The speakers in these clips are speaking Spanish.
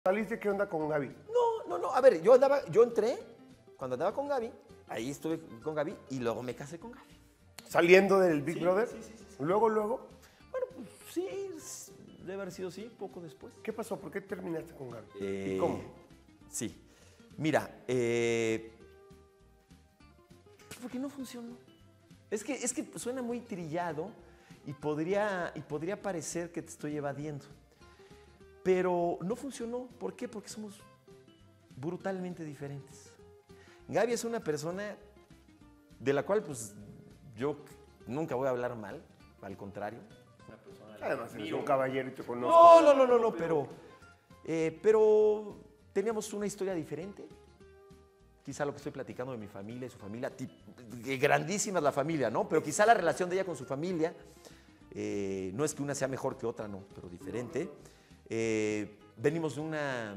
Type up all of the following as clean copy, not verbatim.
¿Saliste qué onda con Gaby? No. A ver, yo entré, cuando andaba con Gaby, ahí estuve con Gaby y luego me casé con Gaby. ¿Saliendo del Big Brother? Sí. Luego. Bueno, pues sí, debe haber sido sí, poco después. ¿Qué pasó? ¿Por qué terminaste con Gaby? ¿Y cómo? Sí. Mira, porque no funcionó. Es que suena muy trillado y podría parecer que te estoy evadiendo. Pero no funcionó. ¿Por qué? Porque somos brutalmente diferentes. Gaby es una persona de la cual pues yo nunca voy a hablar mal, al contrario. Además, eres un caballero y te conozco. No, pero teníamos una historia diferente. Quizá lo que estoy platicando de mi familia y su familia, grandísima es la familia, ¿no? Pero quizá la relación de ella con su familia, no es que una sea mejor que otra, no, pero diferente. Venimos de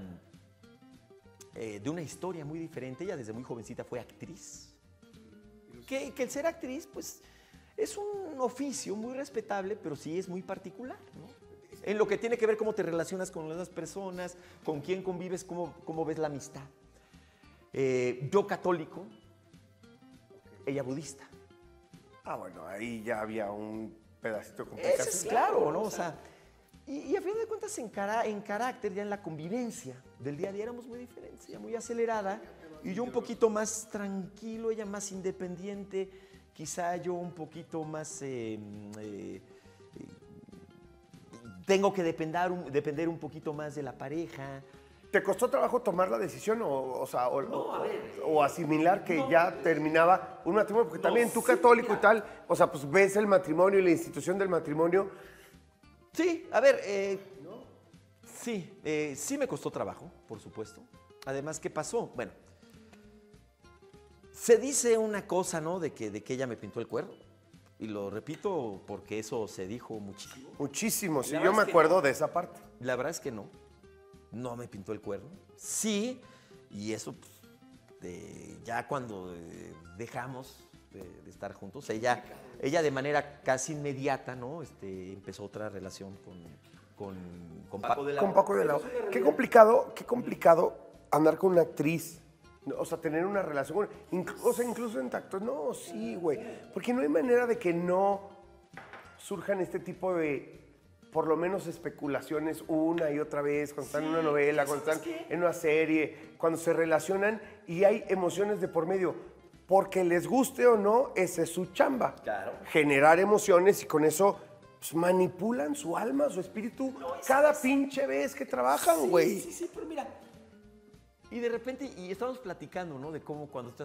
una historia muy diferente. Ella desde muy jovencita fue actriz. Que el ser actriz, pues, es un oficio muy respetable, pero sí es muy particular, ¿no? En lo que tiene que ver cómo te relacionas con las personas, con quién convives, cómo ves la amistad. Yo católico, ella budista. Ah, bueno, ahí ya había un pedacito de complicación. Eso es claro, ¿no? O sea, y a fin de cuentas en carácter, ya en la convivencia del día a día éramos muy diferentes. Ella muy acelerada y yo un poquito más tranquilo, ella más independiente, quizá yo un poquito más... tengo que depender un poquito más de la pareja. ¿Te costó trabajo tomar la decisión o asimilar que ya terminaba un matrimonio? Porque también tú católico y tal, o sea, pues ves el matrimonio y la institución del matrimonio. Sí, a ver, sí me costó trabajo, por supuesto. Además, ¿qué pasó? Bueno, se dice una cosa, ¿no? De que ella me pintó el cuerno. Y lo repito porque eso se dijo muchísimo. Muchísimo, sí, yo me acuerdo de esa parte. La verdad es que no. No me pintó el cuerno. Sí, y eso pues, ya cuando dejamos de estar juntos, ella de manera casi inmediata, ¿no? Empezó otra relación con Paco de la O. Con Paco de la O. Qué complicado andar con una actriz. O sea, tener una relación, incluso en tacto. No, sí, güey. Porque no hay manera de que no surjan este tipo de, por lo menos, especulaciones una y otra vez, cuando están en una novela, cuando están en una serie, cuando se relacionan y hay emociones de por medio. Porque les guste o no, esa es su chamba. Claro. Generar emociones y con eso pues, manipulan su alma, su espíritu, cada pinche vez que trabajan, güey. Sí, pero mira. Y de repente, y estábamos platicando, ¿no? De cómo cuando estás